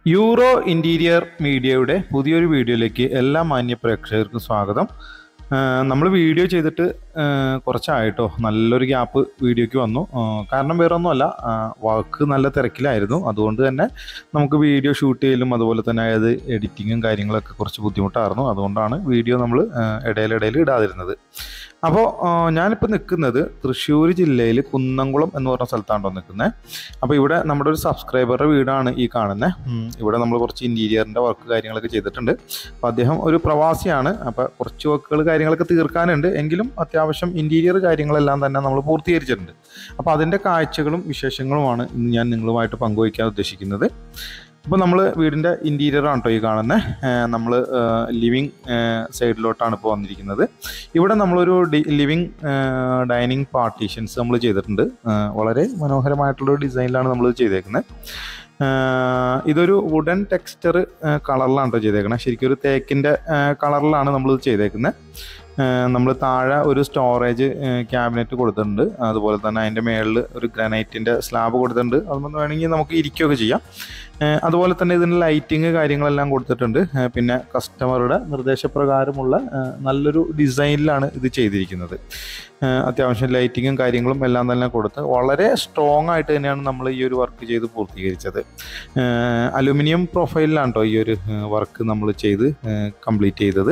Euro interior മീഡിയയുടെ പുതിയൊരു വീഡിയോയിലേക്ക് എല്ലാ മാന്യ പ്രേക്ഷകർക്കും സ്വാഗതം. നമ്മൾ വീഡിയോ ചെയ്തിട്ട് കുറച്ചായിട്ടോ, നല്ലൊരു ഗ്യാപ്പ് വീഡിയോയ്ക്ക് വന്നു. കാരണം വേറെ ഒന്നുമല്ല, വർക്ക് നല്ല തിരക്കിലായിരുന്നു. അതുകൊണ്ട് തന്നെ നമുക്ക് വീഡിയോ ഷൂട്ട് ചെയ്യലും അതുപോലെ തന്നെ അത് എഡിറ്റിങ്ങും കാര്യങ്ങളൊക്കെ കുറച്ച് ബുദ്ധിമുട്ടായിരുന്നു. അതുകൊണ്ടാണ് വീഡിയോ നമ്മൾ ഇടയിലിടയിൽ ഇടാതിരുന്നത്. അപ്പോൾ ഞാനിപ്പോൾ നിൽക്കുന്നത് തൃശ്ശൂർ ജില്ലയിൽ കുന്നംകുളം എന്ന് പറഞ്ഞ സ്ഥലത്താണോ നിൽക്കുന്നത്. അപ്പോൾ ഇവിടെ നമ്മുടെ ഒരു സബ്സ്ക്രൈബറുടെ വീടാണ് ഈ കാണുന്നത്. ഇവിടെ നമ്മൾ കുറച്ച് ഇൻറ്റീരിയറിൻ്റെ വർക്ക് കാര്യങ്ങളൊക്കെ ചെയ്തിട്ടുണ്ട്. അപ്പോൾ അദ്ദേഹം ഒരു പ്രവാസിയാണ്. അപ്പോൾ കുറച്ച് വർക്കുകൾ കാര്യങ്ങളൊക്കെ തീർക്കാനുണ്ട്. എങ്കിലും അത്യാവശ്യം ഇൻറ്റീരിയർ കാര്യങ്ങളെല്ലാം തന്നെ നമ്മൾ പൂർത്തീകരിച്ചിട്ടുണ്ട്. അപ്പോൾ അതിൻ്റെ കാഴ്ചകളും വിശേഷങ്ങളുമാണ് ഇന്ന് ഞാൻ നിങ്ങളുമായിട്ട് പങ്കുവയ്ക്കാൻ ഉദ്ദേശിക്കുന്നത്. അപ്പോൾ നമ്മൾ വീടിൻ്റെ ഇൻറ്റീരിയറാണ് കേട്ടോ ഈ കാണുന്നത്. നമ്മൾ ലിവിങ് സൈഡിലോട്ടാണ് ഇപ്പോൾ വന്നിരിക്കുന്നത്. ഇവിടെ നമ്മളൊരു ലിവിങ് ഡൈനിങ് പാർട്ടീഷൻസ് നമ്മൾ ചെയ്തിട്ടുണ്ട്. വളരെ മനോഹരമായിട്ടുള്ളൊരു ഡിസൈനിലാണ് നമ്മൾ ചെയ്തേക്കുന്നത്. ഇതൊരു വുഡൻ ടെക്സ്ചർ കളറിലാണ് കേട്ടോ ചെയ്തേക്കുന്നത്. ശരിക്കും ഒരു തേക്കിൻ്റെ കളറിലാണ് നമ്മൾ ചെയ്തേക്കുന്നത്. നമ്മൾ താഴെ ഒരു സ്റ്റോറേജ് ക്യാബിനറ്റ് കൊടുത്തിട്ടുണ്ട്. അതുപോലെ തന്നെ അതിൻ്റെ മേളിൽ ഒരു ഗ്രാനൈറ്റിൻ്റെ സ്ലാബ് കൊടുത്തിട്ടുണ്ട്. അതൊന്നും വേണമെങ്കിൽ നമുക്ക് ഇരിക്കുകയൊക്കെ ചെയ്യാം. അതുപോലെ തന്നെ ഇതിന് ലൈറ്റിങ് കാര്യങ്ങളെല്ലാം കൊടുത്തിട്ടുണ്ട്. പിന്നെ കസ്റ്റമറുടെ നിർദ്ദേശപ്രകാരമുള്ള നല്ലൊരു ഡിസൈനിലാണ് ഇത് ചെയ്തിരിക്കുന്നത്. അത്യാവശ്യം ലൈറ്റിങ്ങും കാര്യങ്ങളും എല്ലാം തന്നെ കൊടുത്ത് വളരെ സ്ട്രോങ് ആയിട്ട് തന്നെയാണ് നമ്മൾ ഈ ഒരു വർക്ക് ചെയ്ത് പൂർത്തീകരിച്ചത്. അലുമിനിയം പ്രൊഫൈലിലാണ് കേട്ടോ ഈ ഒരു വർക്ക് നമ്മൾ ചെയ്ത് കംപ്ലീറ്റ് ചെയ്തത്.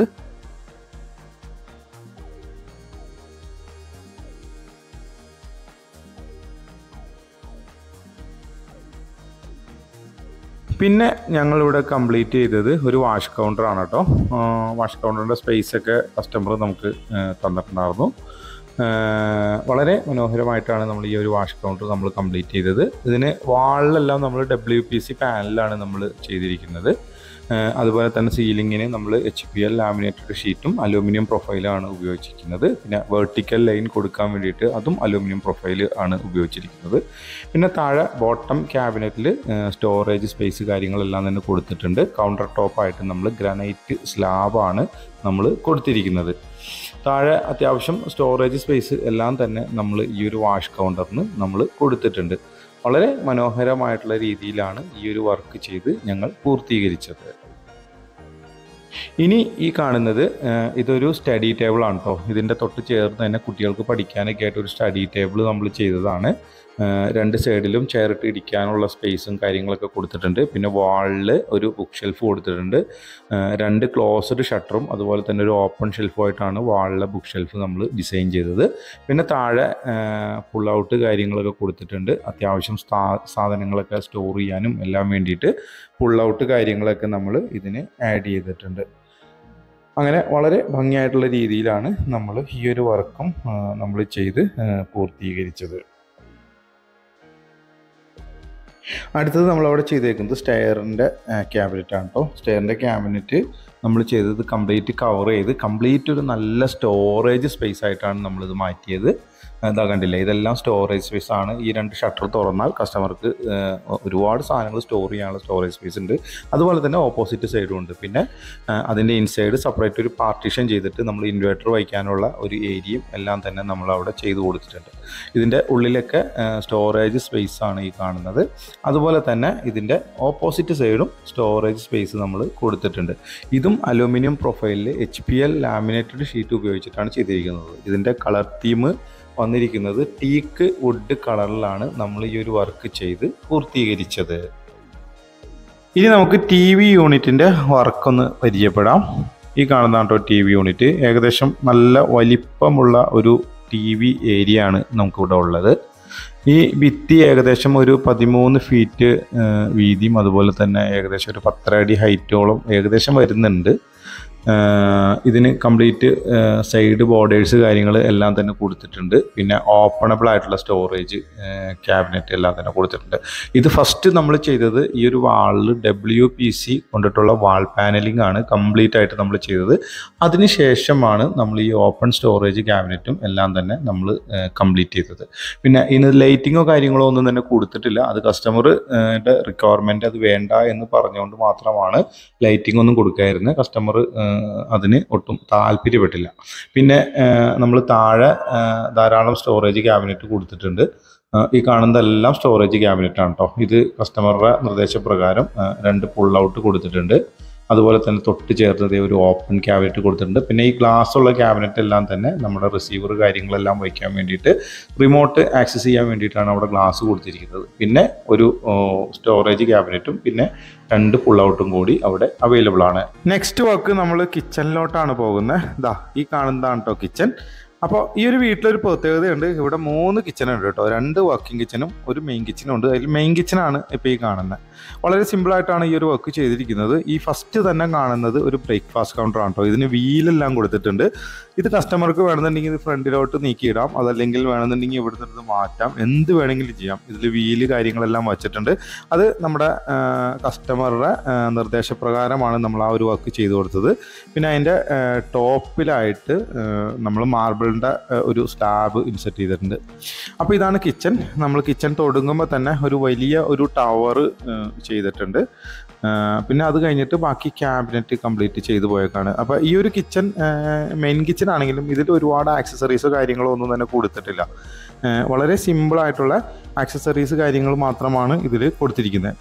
പിന്നെ ഞങ്ങളിവിടെ കംപ്ലീറ്റ് ചെയ്തത് ഒരു വാഷ് കൗണ്ടറാണ് കേട്ടോ. വാഷ് കൗണ്ടറിൻ്റെ സ്പേസൊക്കെ കസ്റ്റമർ നമുക്ക് തന്നിട്ടുണ്ടായിരുന്നു. വളരെ മനോഹരമായിട്ടാണ് നമ്മൾ ഈ ഒരു വാഷ് കൗണ്ടർ നമ്മൾ കംപ്ലീറ്റ് ചെയ്തത്. ഇതിന് വാളിലെല്ലാം നമ്മൾ WPC പാനലാണ് നമ്മൾ ചെയ്തിരിക്കുന്നത്. അതുപോലെ തന്നെ സീലിങ്ങിന് നമ്മൾ HPL ലാമിനേറ്റഡ് ഷീറ്റും അലൂമിനിയം പ്രൊഫൈലാണ് ഉപയോഗിച്ചിരിക്കുന്നത്. പിന്നെ വെർട്ടിക്കൽ ലൈൻ കൊടുക്കാൻ വേണ്ടിയിട്ട് അതും അലൂമിനിയം പ്രൊഫൈൽ ആണ് ഉപയോഗിച്ചിരിക്കുന്നത്. പിന്നെ താഴെ ബോട്ടം ക്യാബിനറ്റിൽ സ്റ്റോറേജ് സ്പേസ് കാര്യങ്ങളെല്ലാം തന്നെ കൊടുത്തിട്ടുണ്ട്. കൗണ്ടർ ടോപ്പായിട്ട് നമ്മൾ ഗ്രാനൈറ്റ് സ്ലാബാണ് നമ്മൾ കൊടുത്തിരിക്കുന്നത്. താഴെ അത്യാവശ്യം സ്റ്റോറേജ് സ്പേസ് എല്ലാം തന്നെ നമ്മൾ ഈ ഒരു വാഷ് കൗണ്ടറിന് നമ്മൾ കൊടുത്തിട്ടുണ്ട്. വളരെ മനോഹരമായിട്ടുള്ള രീതിയിലാണ് ഈ ഒരു വർക്ക് ചെയ്ത് ഞങ്ങൾ പൂർത്തീകരിച്ചത്. ഇനി ഈ കാണുന്നത് ഇതൊരു സ്റ്റഡി ടേബിളാണ് കേട്ടോ. ഇതിൻ്റെ തൊട്ട് ചേർന്ന് തന്നെ കുട്ടികൾക്ക് പഠിക്കാനൊക്കെ ആയിട്ട് ഒരു സ്റ്റഡി ടേബിൾ നമ്മൾ ചെയ്തതാണ്. രണ്ട് സൈഡിലും ചെയറിട്ട് ഇരിക്കാനുള്ള സ്പേസും കാര്യങ്ങളൊക്കെ കൊടുത്തിട്ടുണ്ട്. പിന്നെ വാളിൽ ഒരു ബുക്ക് ഷെൽഫ് കൊടുത്തിട്ടുണ്ട്. രണ്ട് ക്ലോസ്ഡ് ഷട്ടറും അതുപോലെ തന്നെ ഒരു ഓപ്പൺ ഷെൽഫുമായിട്ടാണ് വാളിലെ ബുക്ക് ഷെൽഫ് നമ്മൾ ഡിസൈൻ ചെയ്തത്. പിന്നെ താഴെ പുൾ ഔട്ട് കാര്യങ്ങളൊക്കെ കൊടുത്തിട്ടുണ്ട്. അത്യാവശ്യം സാധനങ്ങളൊക്കെ സ്റ്റോർ ചെയ്യാനും എല്ലാം വേണ്ടിയിട്ട് പുൾ ഔട്ട് കാര്യങ്ങളൊക്കെ നമ്മൾ ഇതിന് ആഡ് ചെയ്തിട്ടുണ്ട്. അങ്ങനെ വളരെ ഭംഗിയായിട്ടുള്ള രീതിയിലാണ് നമ്മൾ ഈ ഒരു വർക്കും നമ്മൾ ചെയ്ത് പൂർത്തീകരിച്ചത്. അടുത്തത് നമ്മളവിടെ ചെയ്തേക്കുന്നത് സ്റ്റെയറിൻ്റെ ക്യാബിനറ്റാണ് കേട്ടോ. സ്റ്റെയറിൻ്റെ ക്യാബിനറ്റ് നമ്മൾ ചെയ്തത് കംപ്ലീറ്റ് കവർ ചെയ്ത് കംപ്ലീറ്റ് ഒരു നല്ല സ്റ്റോറേജ് സ്പേസ് ആയിട്ടാണ് നമ്മളിത് മാറ്റിയത്. ഇതാ കണ്ടില്ലേ, ഇതെല്ലാം സ്റ്റോറേജ് സ്പേസ് ആണ്. ഈ രണ്ട് ഷട്ടർ തുറന്നാൽ കസ്റ്റമർക്ക് ഒരുപാട് സാധനങ്ങൾ സ്റ്റോർ ചെയ്യാനുള്ള സ്റ്റോറേജ് സ്പേസ് ഉണ്ട്. അതുപോലെ തന്നെ ഓപ്പോസിറ്റ് സൈഡും ഉണ്ട്. പിന്നെ അതിൻ്റെ ഇൻസൈഡ് സെപ്പറേറ്റ് ഒരു പാർട്ടീഷൻ ചെയ്തിട്ട് നമ്മൾ ഇൻവേർട്ടർ വയ്ക്കാനുള്ള ഒരു ഏരിയയും എല്ലാം തന്നെ നമ്മളവിടെ ചെയ്ത് കൊടുത്തിട്ടുണ്ട്. ഇതിൻ്റെ ഉള്ളിലൊക്കെ സ്റ്റോറേജ് സ്പേസ് ആണ് ഈ കാണുന്നത്. അതുപോലെ തന്നെ ഇതിൻ്റെ ഓപ്പോസിറ്റ് സൈഡും സ്റ്റോറേജ് സ്പേസ് നമ്മൾ കൊടുത്തിട്ടുണ്ട്. ഇതും അലൂമിനിയം പ്രൊഫൈലിൽ HPL ലാമിനേറ്റഡ് ഷീറ്റ് ഉപയോഗിച്ചിട്ടാണ് ചെയ്തിരിക്കുന്നത്. ഇതിൻ്റെ കളർ തീം വന്നിരിക്കുന്നത് ടീക്ക് വുഡ് കളറിലാണ് നമ്മൾ ഈ ഒരു വർക്ക് ചെയ്ത് പൂർത്തീകരിച്ചത്. ഇനി നമുക്ക് TV യൂണിറ്റിൻ്റെ വർക്കൊന്ന് പരിചയപ്പെടാം. ഈ കാണുന്നതാണ് കേട്ടോ TV യൂണിറ്റ്. ഏകദേശം നല്ല വലിപ്പമുള്ള ഒരു TV ഏരിയ ആണ് നമുക്കിവിടെ ഉള്ളത്. ഈ ഭിത്തി ഏകദേശം ഒരു 13 ഫീറ്റ് വീതിയും അതുപോലെ തന്നെ ഏകദേശം ഒരു 10 അടി ഹൈറ്റോളം ഏകദേശം വരുന്നുണ്ട്. ഇതിന് കംപ്ലീറ്റ് സൈഡ് ബോർഡേഴ്സ് കാര്യങ്ങൾ എല്ലാം തന്നെ കൊടുത്തിട്ടുണ്ട്. പിന്നെ ഓപ്പണബിൾ ആയിട്ടുള്ള സ്റ്റോറേജ് ക്യാബിനറ്റ് എല്ലാം തന്നെ കൊടുത്തിട്ടുണ്ട്. ഇത് ഫസ്റ്റ് നമ്മൾ ചെയ്തത് ഈ ഒരു വാളിൽ WPC കൊണ്ടിട്ടുള്ള വാൾ പാനലിംഗ് ആണ് കംപ്ലീറ്റ് ആയിട്ട് നമ്മൾ ചെയ്തത്. അതിനുശേഷമാണ് നമ്മൾ ഈ ഓപ്പൺ സ്റ്റോറേജ് ക്യാബിനറ്റും എല്ലാം തന്നെ നമ്മൾ കംപ്ലീറ്റ് ചെയ്തത്. പിന്നെ ഇതിന് ലൈറ്റിങ്ങോ കാര്യങ്ങളോ ഒന്നും തന്നെ കൊടുത്തിട്ടില്ല. അത് കസ്റ്റമറുടെ റിക്വയർമെൻറ്റ് അത് വേണ്ട എന്ന് പറഞ്ഞുകൊണ്ട് മാത്രമാണ് ലൈറ്റിംഗ് ഒന്നും കൊടുക്കാതിരുന്നത്. കസ്റ്റമർ അതിന് ഒട്ടും താല്പര്യപ്പെട്ടില്ല. പിന്നെ നമ്മൾ താഴെ ധാരാളം സ്റ്റോറേജ് ക്യാബിനറ്റ് കൊടുത്തിട്ടുണ്ട്. ഈ കാണുന്നതെല്ലാം സ്റ്റോറേജ് ക്യാബിനറ്റ് ആണ് കേട്ടോ. ഇത് കസ്റ്റമറുടെ നിർദ്ദേശപ്രകാരം 2 പുൾ ഔട്ട് കൊടുത്തിട്ടുണ്ട്. അതുപോലെ തന്നെ തൊട്ട് ചേർത്തത് ഒരു ഓപ്പൺ ക്യാബിനറ്റ് കൊടുത്തിട്ടുണ്ട്. പിന്നെ ഈ ഗ്ലാസ് ഉള്ള ക്യാബിനറ്റ് എല്ലാം തന്നെ നമ്മുടെ റിസീവർ കാര്യങ്ങളെല്ലാം വയ്ക്കാൻ വേണ്ടിയിട്ട് റിമോട്ട് ആക്സസ് ചെയ്യാൻ വേണ്ടിയിട്ടാണ് അവിടെ ഗ്ലാസ് കൊടുത്തിരിക്കുന്നത്. പിന്നെ ഒരു സ്റ്റോറേജ് ക്യാബിനറ്റും പിന്നെ 2 പുൾ ഔട്ടും കൂടി അവിടെ അവൈലബിൾ ആണ്. നെക്സ്റ്റ് വർക്ക് നമ്മൾ കിച്ചണിലോട്ടാണ് പോകുന്നത്. ഇതാ ഈ കാണുന്നതാണ് കേട്ടോ കിച്ചൺ. അപ്പോൾ ഈ ഒരു വീട്ടിലൊരു പ്രത്യേകതയുണ്ട്. ഇവിടെ 3 കിച്ചൺ ഉണ്ട് കേട്ടോ. 2 വർക്കിംഗ് കിച്ചനും ഒരു മെയിൻ കിച്ചനും ഉണ്ട്. അതിൽ മെയിൻ കിച്ചനാണ് ഇപ്പോൾ ഈ കാണുന്നത്. വളരെ സിമ്പിളായിട്ടാണ് ഈ ഒരു വർക്ക് ചെയ്തിരിക്കുന്നത്. ഈ ഫസ്റ്റ് തന്നെ കാണുന്നത് ഒരു ബ്രേക്ക്ഫാസ്റ്റ് കൗണ്ടറാണ് കേട്ടോ. ഇതിന് വീലെല്ലാം കൊടുത്തിട്ടുണ്ട്. ഇത് കസ്റ്റമർക്ക് വേണമെന്നുണ്ടെങ്കിൽ ഇത് ഫ്രണ്ടിലോട്ട് നീക്കിയിടാം, അതല്ലെങ്കിൽ വേണമെന്നുണ്ടെങ്കിൽ ഇവിടെ നിന്ന് മാറ്റാം, എന്ത് വേണമെങ്കിലും ചെയ്യാം. ഇതിൽ വീല് കാര്യങ്ങളെല്ലാം വച്ചിട്ടുണ്ട്. അത് നമ്മുടെ കസ്റ്റമറുടെ നിർദ്ദേശപ്രകാരമാണ് നമ്മൾ ആ ഒരു വർക്ക് ചെയ്തു കൊടുത്തത്. പിന്നെ അതിൻ്റെ ടോപ്പിലായിട്ട് നമ്മൾ മാർബിളിൻ്റെ ഒരു സ്ലാബ് ഇൻസെർട്ട് ചെയ്തിട്ടുണ്ട്. അപ്പോൾ ഇതാണ് കിച്ചൺ. നമ്മൾ കിച്ചൺ തുടങ്ങുമ്പോൾ തന്നെ ഒരു വലിയ ഒരു ടവർ ചെയ്തിട്ടുണ്ട്. പിന്നെ അത് കഴിഞ്ഞിട്ട് ബാക്കി ക്യാബിനറ്റ് കംപ്ലീറ്റ് ചെയ്തു പോയേക്കാണ്. അപ്പോൾ ഈ ഒരു കിച്ചൺ മെയിൻ കിച്ചൺ ആണെങ്കിലും ഇതിൽ ഒരുപാട് ആക്സസറീസോ കാര്യങ്ങളോ ഒന്നും തന്നെ കൊടുത്തിട്ടില്ല. വളരെ സിമ്പിളായിട്ടുള്ള ആക്സസറീസ് കാര്യങ്ങൾ മാത്രമാണ് ഇതിൽ കൊടുത്തിരിക്കുന്നത്.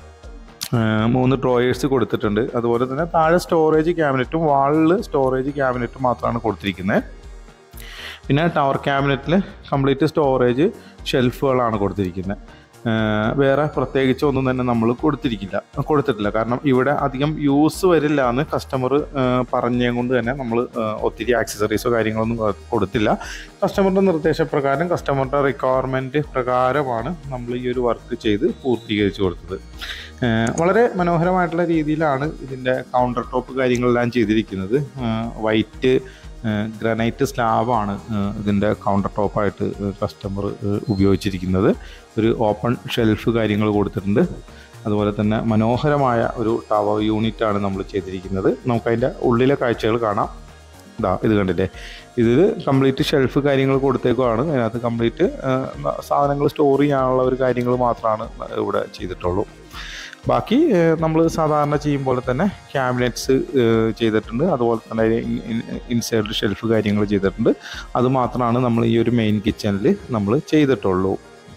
3 ഡ്രോയേഴ്സ് കൊടുത്തിട്ടുണ്ട്. അതുപോലെ തന്നെ താഴെ സ്റ്റോറേജ് ക്യാബിനറ്റും വാളിൽ സ്റ്റോറേജ് ക്യാബിനറ്റും മാത്രമാണ് കൊടുത്തിരിക്കുന്നത്. പിന്നെ ടവർ ക്യാബിനറ്റിൽ കംപ്ലീറ്റ് സ്റ്റോറേജ് ഷെൽഫുകളാണ് കൊടുത്തിരിക്കുന്നത്. വേറെ പ്രത്യേകിച്ച് ഒന്നും തന്നെ നമ്മൾ കൊടുത്തിട്ടില്ല. കാരണം ഇവിടെ അധികം യൂസ് വരില്ല എന്ന് കസ്റ്റമർ പറഞ്ഞതുകൊണ്ട് തന്നെ നമ്മൾ ഒത്തിരി ആക്സസറീസോ കാര്യങ്ങളൊന്നും കൊടുത്തില്ല. കസ്റ്റമറുടെ നിർദ്ദേശപ്രകാരം കസ്റ്റമറുടെ റിക്വയർമെൻറ്റ് പ്രകാരമാണ് നമ്മൾ ഈ ഒരു വർക്ക് ചെയ്ത് പൂർത്തീകരിച്ച് കൊടുത്തത്. വളരെ മനോഹരമായിട്ടുള്ള രീതിയിലാണ് ഇതിൻ്റെ കൗണ്ടർ ടോപ്പ് കാര്യങ്ങളെല്ലാം ചെയ്തിരിക്കുന്നത്. വൈറ്റ് ഗ്രാനൈറ്റ് സ്ലാബാണ് ഇതിൻ്റെ കൗണ്ടർ ടോപ്പായിട്ട് കസ്റ്റമർ ഉപയോഗിച്ചിരിക്കുന്നത്. ഒരു ഓപ്പൺ ഷെൽഫ് കാര്യങ്ങൾ കൊടുത്തിട്ടുണ്ട്. അതുപോലെ തന്നെ മനോഹരമായ ഒരു ടവർ യൂണിറ്റാണ് നമ്മൾ ചെയ്തിരിക്കുന്നത്. നമുക്കതിൻ്റെ ഉള്ളിലെ കാഴ്ചകൾ കാണാം. ഇത് കണ്ടില്ലേ, ഇത് കംപ്ലീറ്റ് ഷെൽഫ് കാര്യങ്ങൾ കൊടുത്തേക്കുവാണ്. അതിനകത്ത് കംപ്ലീറ്റ് സാധനങ്ങൾ സ്റ്റോർ ചെയ്യാനുള്ള ഒരു കാര്യങ്ങൾ മാത്രമാണ് ഇവിടെ ചെയ്തിട്ടുള്ളൂ. ബാക്കി നമ്മൾ സാധാരണ ചെയ്യും പോലെ തന്നെ ക്യാബിനറ്റ്സ് ചെയ്തിട്ടുണ്ട്. അതുപോലെ തന്നെ ഇൻസൈഡ് ഷെൽഫ് കാര്യങ്ങൾ ചെയ്തിട്ടുണ്ട്. അത് മാത്രമാണ് നമ്മൾ ഈ ഒരു മെയിൻ കിച്ചണിൽ നമ്മൾ ചെയ്തിട്ടുള്ളൂ.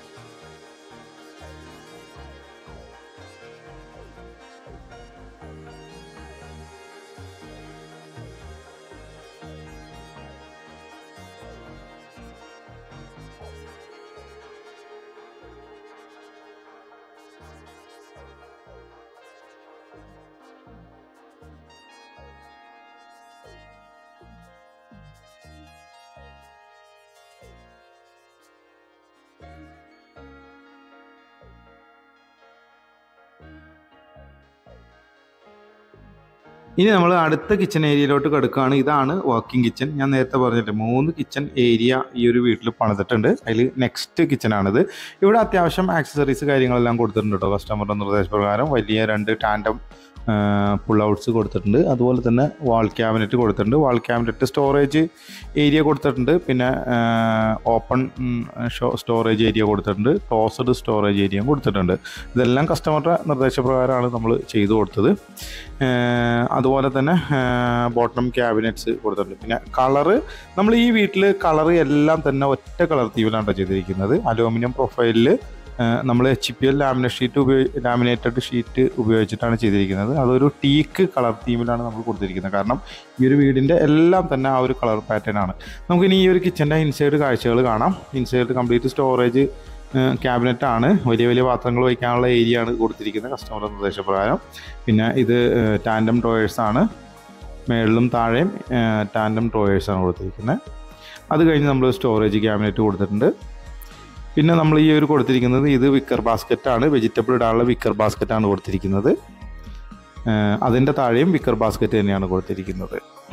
ഇനി നമ്മൾ അടുത്ത കിച്ചൺ ഏരിയയിലോട്ട് കിടക്കുകയാണ്. ഇതാണ് വർക്കിംഗ് കിച്ചൺ. ഞാൻ നേരത്തെ പറഞ്ഞില്ലേ 3 കിച്ചൺ ഏരിയ ഈ ഒരു വീട്ടിൽ പണിതിട്ടുണ്ട്. അതിൽ നെക്സ്റ്റ് കിച്ചണാണിത്. ഇവിടെ അത്യാവശ്യം ആക്സസറീസ് കാര്യങ്ങളെല്ലാം കൊടുത്തിട്ടുണ്ട് കേട്ടോ. കസ്റ്റമറുടെ നിർദ്ദേശപ്രകാരം വലിയ 2 ടാൻഡം പുൾ ഔട്ട്സ് കൊടുത്തിട്ടുണ്ട്. അതുപോലെ തന്നെ വാൾ ക്യാബിനറ്റ് കൊടുത്തിട്ടുണ്ട്. വാൾ ക്യാബിനറ്റ് സ്റ്റോറേജ് ഏരിയ കൊടുത്തിട്ടുണ്ട്. പിന്നെ ഓപ്പൺ സ്റ്റോറേജ് ഏരിയ കൊടുത്തിട്ടുണ്ട്. ക്ലോസ്ഡ് സ്റ്റോറേജ് ഏരിയയും കൊടുത്തിട്ടുണ്ട്. ഇതെല്ലാം കസ്റ്റമറുടെ നിർദ്ദേശപ്രകാരമാണ് നമ്മൾ ചെയ്തു കൊടുത്തത്. അതുപോലെ തന്നെ ബോട്ടം ക്യാബിനറ്റ്സ് കൊടുത്തിട്ടുണ്ട്. പിന്നെ കളറ് നമ്മൾ ഈ വീട്ടിൽ കളറ് എല്ലാം തന്നെ ഒറ്റ കളർ തീമിലാണ് ചെയ്തിരിക്കുന്നത്. അലൂമിനിയം പ്രൊഫൈലിൽ നമ്മൾ HPL ലാമിനേറ്റഡ് ഷീറ്റ് ഉപയോഗിച്ചിട്ടാണ് ചെയ്തിരിക്കുന്നത്. അതൊരു ടീക്ക് കളർ തീമിലാണ് നമ്മൾ കൊടുത്തിരിക്കുന്നത്. കാരണം ഈ ഒരു വീടിൻ്റെ എല്ലാം തന്നെ ആ ഒരു കളർ പാറ്റേൺ ആണ്. നമുക്കിനി ഈ ഒരു കിച്ചൻ്റെ ഇൻസൈഡ് കാഴ്ചകൾ കാണാം. ഇൻസൈഡ് കംപ്ലീറ്റ് സ്റ്റോറേജ് ക്യാബിനറ്റാണ്. വലിയ വലിയ പാത്രങ്ങൾ വയ്ക്കാനുള്ള ഏരിയ ആണ് കൊടുത്തിരിക്കുന്നത് കസ്റ്റമറുടെ നിർദ്ദേശപ്രകാരം. പിന്നെ ഇത് ടാൻഡം ഡ്രോയേഴ്സാണ്. മേളിലും താഴെയും ടാൻഡം ഡ്രോയേഴ്സാണ് കൊടുത്തിരിക്കുന്നത്. അത് കഴിഞ്ഞ് നമ്മൾ സ്റ്റോറേജ് ക്യാബിനറ്റ് കൊടുത്തിട്ടുണ്ട്. പിന്നെ നമ്മൾ ഈ ഒരു കൊടുത്തിരിക്കുന്നത് ഇത് വിക്കർ ബാസ്ക്കറ്റാണ്. വെജിറ്റബിൾ ഇടാനുള്ള വിക്കർ ബാസ്ക്കറ്റാണ് കൊടുത്തിരിക്കുന്നത്. അതിൻ്റെ താഴെയും വിക്കർ ബാസ്ക്കറ്റ് തന്നെയാണ് കൊടുത്തിരിക്കുന്നത്.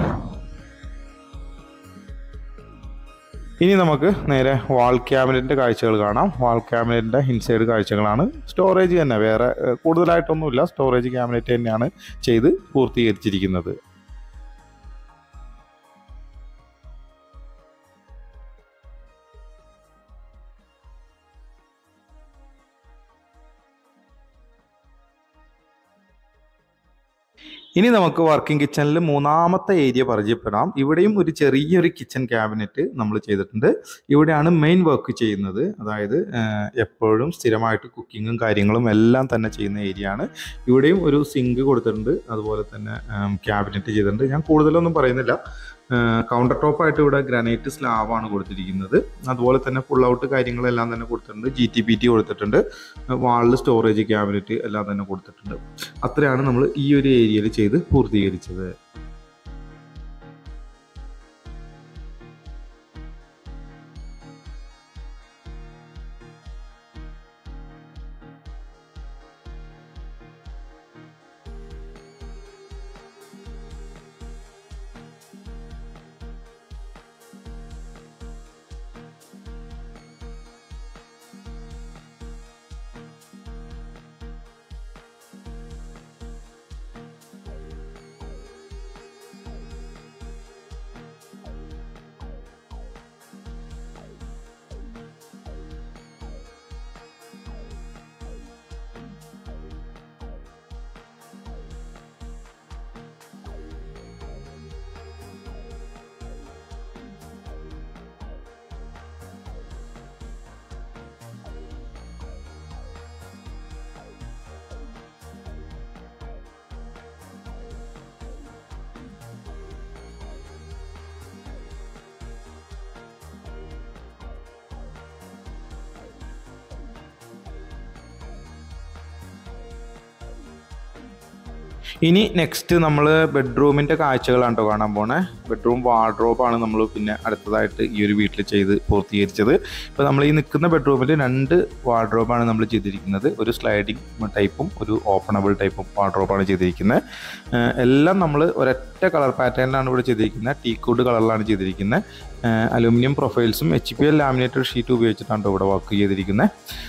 ഇനി നമുക്ക് നേരെ വാൾ ക്യാബിനറ്റിൻ്റെ കാഴ്ചകൾ കാണാം. വാൾ ക്യാബിനറ്റിൻ്റെ ഇൻസൈഡ് കാഴ്ചകളാണ്. സ്റ്റോറേജ് തന്നെ, വേറെ കൂടുതലായിട്ടൊന്നുമില്ല. സ്റ്റോറേജ് ക്യാബിനറ്റ് തന്നെയാണ് ചെയ്ത് പൂർത്തീകരിച്ചിരിക്കുന്നത്. ഇനി നമുക്ക് വർക്കിംഗ് കിച്ചണിൽ മൂന്നാമത്തെ ഏരിയ പരിചയപ്പെടാം. ഇവിടെയും ഒരു ചെറിയൊരു കിച്ചൺ ക്യാബിനറ്റ് നമ്മൾ ചെയ്തിട്ടുണ്ട്. ഇവിടെയാണ് മെയിൻ വർക്ക് ചെയ്യുന്നത്. അതായത് എപ്പോഴും സ്ഥിരമായിട്ട് കുക്കിങ്ങും കാര്യങ്ങളും എല്ലാം തന്നെ ചെയ്യുന്ന ഏരിയ ആണ്. ഇവിടെയും ഒരു സിങ്ക് കൊടുത്തിട്ടുണ്ട്, അതുപോലെ തന്നെ ക്യാബിനറ്റ് ചെയ്തിട്ടുണ്ട്. ഞാൻ കൂടുതലൊന്നും പറയുന്നില്ല. കൗണ്ടർ ടോപ്പായിട്ട് ഇവിടെ ഗ്രാനൈറ്റ് സ്ലാബാണ് കൊടുത്തിരിക്കുന്നത്. അതുപോലെ തന്നെ ഫുൾ ഔട്ട് കാര്യങ്ങളെല്ലാം തന്നെ കൊടുത്തിട്ടുണ്ട്. GTPT കൊടുത്തിട്ടുണ്ട്. വാളിൽ സ്റ്റോറേജ് ക്യാബിനറ്റ് എല്ലാം തന്നെ കൊടുത്തിട്ടുണ്ട്. അത്രയാണ് നമ്മൾ ഈ ഒരു ഏരിയയിൽ ചെയ്ത് പൂർത്തീകരിച്ചത്. ഇനി നെക്സ്റ്റ് നമ്മൾ ബെഡ്റൂമിൻ്റെ കാഴ്ചകളാണ് കേട്ടോ കാണാൻ പോണേ. ബെഡ്റൂം വാർഡ്രോബാണ് നമ്മൾ പിന്നെ അടുത്തതായിട്ട് ഈ ഒരു വീട്ടിൽ ചെയ്ത് പൂർത്തീകരിച്ചത്. ഇപ്പോൾ നമ്മൾ ഈ നിൽക്കുന്ന ബെഡ്റൂമിൽ 2 വാർഡ്രോബാണ് നമ്മൾ ചെയ്തിരിക്കുന്നത്. ഒരു സ്ലൈഡിങ് ടൈപ്പും ഒരു ഓപ്പണബിൾ ടൈപ്പും വാർഡ്രോബാണ് ചെയ്തിരിക്കുന്നത്. എല്ലാം നമ്മൾ ഒരൊറ്റ കളർ പാറ്റേണിലാണ് ഇവിടെ ചെയ്തിരിക്കുന്നത്. ടീക്വുഡ് കളറിലാണ് ചെയ്തിരിക്കുന്നത്. അലൂമിനിയം പ്രൊഫൈൽസും HPL ലാമിനേറ്റഡ് ഷീറ്റ് ഉപയോഗിച്ചിട്ടാണ് ഇവിടെ വർക്ക് ചെയ്തിരിക്കുന്നത്.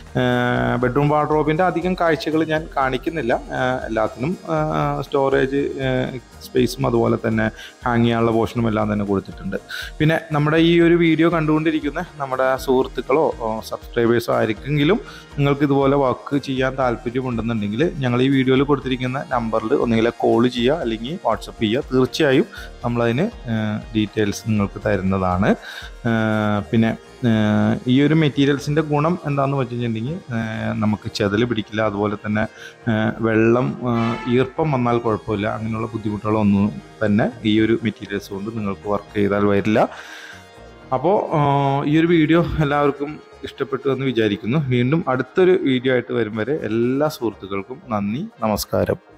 ബെഡ്റൂം വാർഡ്രോബിൻ്റെ അധികം കാഴ്ചകൾ ഞാൻ കാണിക്കുന്നില്ല. എല്ലാത്തിനും സ്റ്റോറേജ് സ്പേസും അതുപോലെ തന്നെ ഹാങ് ചെയ്യാനുള്ള പോർഷനും എല്ലാം തന്നെ കൊടുത്തിട്ടുണ്ട്. പിന്നെ നമ്മുടെ ഈ ഒരു വീഡിയോ കണ്ടുകൊണ്ടിരിക്കുന്ന നമ്മുടെ സുഹൃത്തുക്കളോ സബ്സ്ക്രൈബേഴ്സോ ആയിരിക്കെങ്കിലും നിങ്ങൾക്ക് ഇതുപോലെ വർക്ക് ചെയ്യാൻ താല്പര്യമുണ്ടെന്നുണ്ടെങ്കിൽ ഞങ്ങൾ ഈ വീഡിയോയിൽ കൊടുത്തിരിക്കുന്ന നമ്പറിൽ ഒന്നുകിൽ കോൾ ചെയ്യുക അല്ലെങ്കിൽ വാട്സപ്പ് ചെയ്യുക. തീർച്ചയായും നമ്മളതിന് ഡീറ്റെയിൽസ് നിങ്ങൾക്ക് തരുന്നതാണ്. പിന്നെ ഈ ഒരു മെറ്റീരിയൽസിൻ്റെ ഗുണം എന്താണെന്ന് വെച്ചിട്ടുണ്ടെങ്കിൽ നമുക്ക് ചെതൽ പിടിക്കില്ല. അതുപോലെ തന്നെ വെള്ളം ഈർപ്പം വന്നാൽ കുഴപ്പമില്ല. അങ്ങനെയുള്ള ബുദ്ധിമുട്ടുകളൊന്നും തന്നെ ഈ ഒരു മെറ്റീരിയൽസ് കൊണ്ട് നിങ്ങൾക്ക് വർക്ക് ചെയ്താൽ വരില്ല. അപ്പോൾ ഈ ഒരു വീഡിയോ എല്ലാവർക്കും ഇഷ്ടപ്പെട്ടു എന്ന് വിചാരിക്കുന്നു. വീണ്ടും അടുത്തൊരു വീഡിയോ ആയിട്ട് വരും വരെ എല്ലാ സുഹൃത്തുക്കൾക്കും നന്ദി, നമസ്കാരം.